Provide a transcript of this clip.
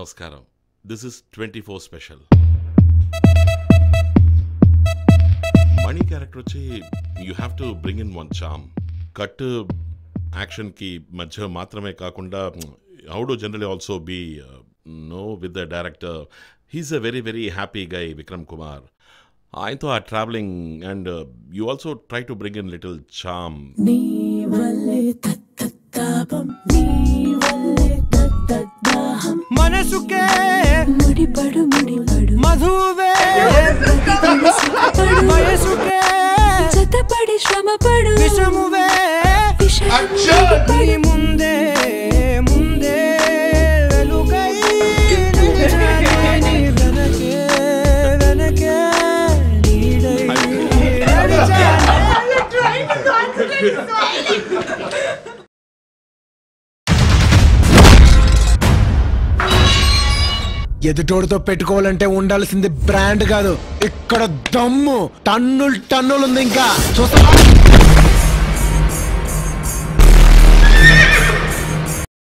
Namaskaram. This is 24 special. Money character వచ్చి you have to bring in one charm. Cut action కి మధ్య మాత్రమే కాకుండా how to generally also be with the director. He's a very very happy guy, Vikram Kumar. ఆయనతో ఆ travelling and you also try to bring in little charm. మనసుకే ముడిపడు మధువే వయసుకే జతపడి శ్రమపడు విషమువే నీ ముందే వెలుగై నీ వెనకే నీడై ఎదుటోడితో పెట్టుకోవాలంటే ఉండాల్సింది బ్రాండ్ కాదు, ఇక్కడ దమ్ము టన్నులు ఉంది. ఇంకా చూస్తా